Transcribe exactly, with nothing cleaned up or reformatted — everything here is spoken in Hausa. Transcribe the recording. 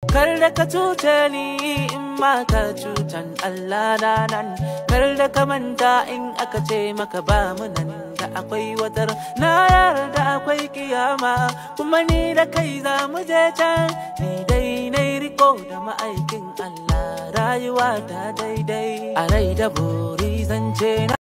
Kar da ka cuce ni in ma ka cutan Allah na nan. Kar da ka manta in aka ce maka ba mu nan da akwai watar. Na yarda akwai kiyama kuma ni da kai za mu je can. Ni dai na riko da ma'aikin Allah rayuwa ta daidai. A rai da buri zance na